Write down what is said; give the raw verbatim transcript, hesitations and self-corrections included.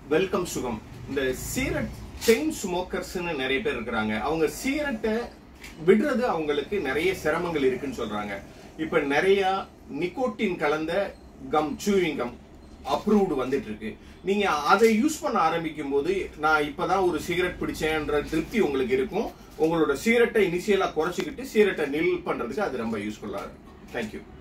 Welcome சுகம். இந்த சீரட் chain ஸ்மோக்கர்ஸ்னு நிறைய பேர் இருக்கிறாங்க. அவங்க சீரட்டை விடுறது அவங்களுக்கு நிறைய சிரமங்கள் இருக்குன்னு சொல்றாங்க. இப்ப நிறைய நிக்கோட்டின் கலந்த கம், சூயிங் கம் அப்ரூவ்டு வந்துட்டு இருக்கு. நீங்க அதை யூஸ் பண்ண ஆரம்பிக்கும் போது நான் இப்பதான் ஒரு சிகரெட் பிடிச்சேன்ற திருப்தி உங்களுக்கு இருக்கும். உங்களோட சீரட்டை இனிஷியலா குறைச்சிக்கிட்டு சீரட்டை நில் பண்றதுக்கு அது ரொம்ப யூஸ்ஃபுல்லா இருக்கும். தேங்க்யூ.